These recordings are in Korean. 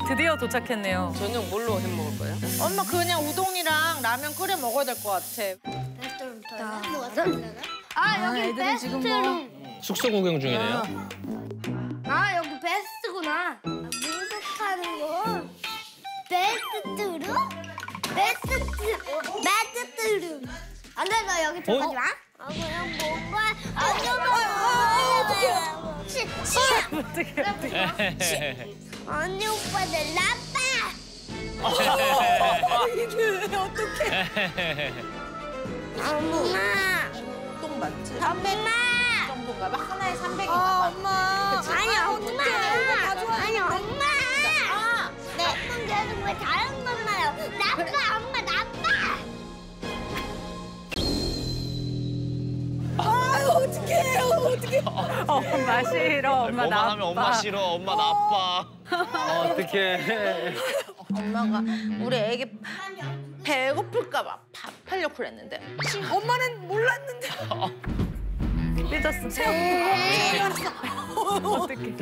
드디어 도착했네요. 저녁 뭘로 해 먹을 거야? 엄마 그냥 우동이랑 라면 끓여 먹어야 될 것 같아. 여기 베스트룸. 숙소 구경 중이네요. 여기 베스트구나. 민속 타는 거. 베스트룸? 베스트룸. 안 돼, 너 여기 들어가지 마. 그냥 뭔가 어떡해. 언니 오빠들 나빠. 엄마. 똥 맞지? 엄마. 정도가 막 하나에 300인가 봐. 엄마. 아니 엄마. 아니 엄마. 나쁜 계속 왜 다른 것만 해요? 나빠 엄마 나빠. 엄마 싫어, 엄마 뭐만 나빠. 하면 엄마 싫어, 엄마 나빠. 어떡해. 엄마가 우리 애기 배고플까 봐 밥 하려고 그랬는데 엄마는 몰랐는데. 삐졌어. 어떡해.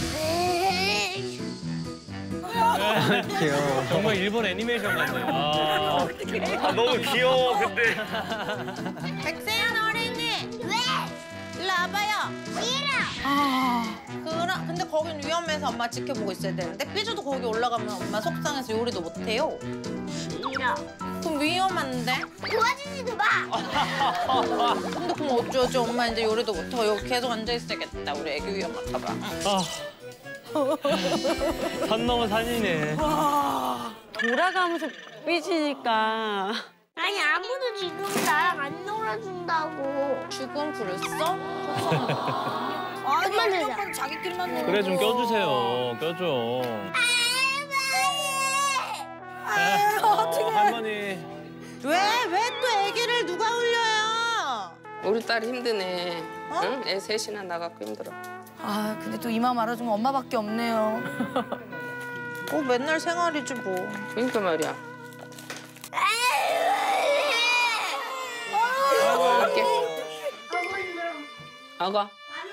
귀여워. 정말 일본 애니메이션 같네요. 너무 귀여워, 근데. 백세연 어린이 왜? 일로 와봐요. 싫어. 근데 거긴 위험해서 엄마 지켜보고 있어야 되는데 삐져도 거기 올라가면 엄마 속상해서 요리도 못해요. 싫어. 그럼 위험한데? 도와주지도 마. 근데 그럼 어쩌지? 엄마 이제 요리도 못하고 여기 계속 앉아있어야겠다. 우리 애기 위험할까 봐. 산 넘어 산이네. 돌아가면서 삐지니까. 아니 아무도 지금 나랑 안 놀아준다고. 죽음 부렸어? 그만 되자. 자기끼리만 놀아. 그래, 좀 껴주세요. 껴줘. 할머니. 왜 또 애기를 누가 울려요? 우리 딸 힘드네. 응? 애 셋이나 나갖고 힘들어. 근데 또 이 마음 알아주면 엄마밖에 없네요. 맨날 생활이지 뭐. 그러니까 말이야. 갈게. 아가.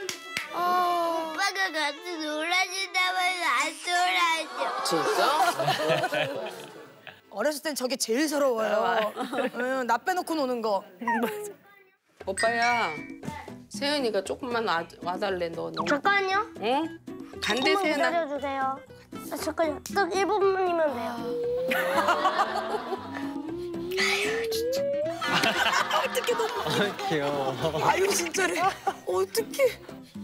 오빠가 같이 놀아준다면 안 놀아줘. 진짜? 어렸을 땐 저게 제일 서러워요. 응, 나 빼놓고 노는 거. 오빠야. 세연이가 조금만 와달래, 너. 잠깐요. 응? 간대, 조금만 세연아. 기다려주세요. 잠깐요. 딱 1분만이면 돼요. 귀여워. 아유 진짜래. 어떡해.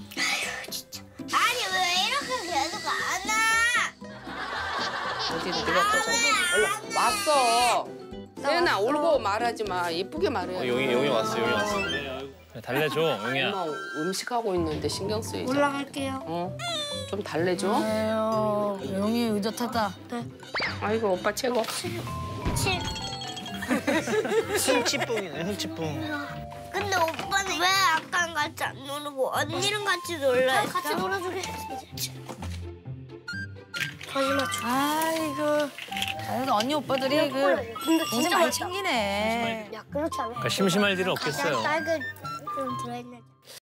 아니 왜 이렇게 계속 안 와? 어디 네가 보자. 얼른 왔어. 세연아, 울고 말하지 마. 예쁘게 말해. 용이 왔어, 용이 왔어. 달래줘, 용이야. 엄마 음식하고 있는데 신경 쓰이지. 올라갈게요. 좀 달래줘. 에휴, 용이 의젓하다. 아이고, 오빠 최고. 7. 흥치뿡이네, 흥치뿡. 근데 오빠는 왜 아까랑 같이 안 놀고 언니랑 같이 놀라? 같이 놀아주게. 거짓말 쳐. 아이고. 그래도 언니 오빠들이 근데 동생 많이 챙기네. 야 그렇지 않아? 그러니까 심심할 일은 없겠어요. 딸기 좀 들어있는.